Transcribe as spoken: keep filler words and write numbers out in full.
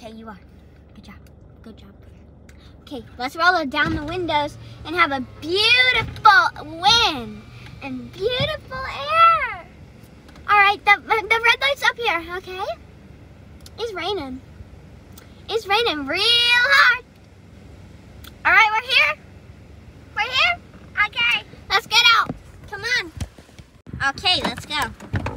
Okay, you are. Good job. Good job. Okay, let's roll it down the windows and have a beautiful wind and beautiful air. All right, the, the red light's up here, okay? It's raining. It's raining real hard. All right, we're here. We're here? Okay. Let's get out. Come on. Okay, let's go.